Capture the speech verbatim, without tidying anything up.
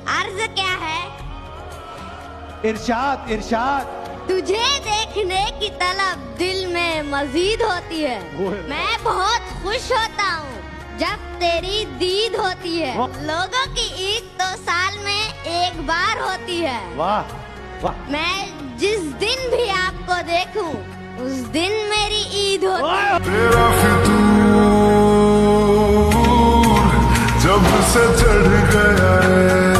अर्ज क्या है? इरशाद इरशाद। तुझे देखने की तलब दिल में मजीद होती है। मैं बहुत खुश होता हूँ जब तेरी दीद होती है। लोगों की ईद तो साल में एक बार होती है। वाह वाह। मैं जिस दिन भी आपको देखूं उस दिन मेरी ईद होती है। तेरा फितूर जब से चढ़ गया है